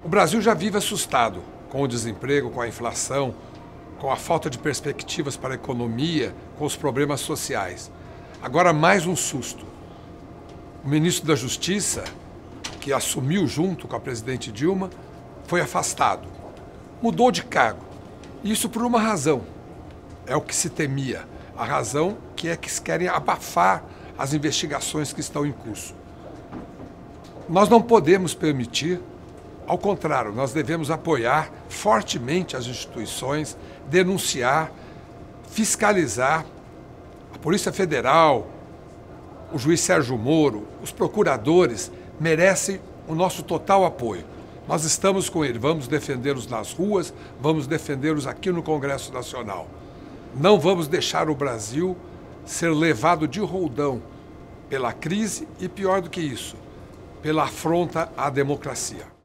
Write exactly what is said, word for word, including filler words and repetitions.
Brasil já vive assustado com o desemprego, com a inflação, com a falta de perspectivas para a economia, com os problemas sociais. Agora, mais um susto. O ministro da Justiça, que assumiu junto com a presidente Dilma, foi afastado. Mudou de cargo. Isso por uma razão. É o que se temia. A razão que é que querem abafar as investigações que estão em curso. Nós não podemos permitir, ao contrário, nós devemos apoiar fortemente as instituições, denunciar, fiscalizar. A Polícia Federal, o juiz Sérgio Moro, os procuradores merecem o nosso total apoio. Nós estamos com ele, vamos defendê-los nas ruas, vamos defendê-los aqui no Congresso Nacional. Não vamos deixar o Brasil ser levado de roldão pela crise e, pior do que isso, pela afronta à democracia.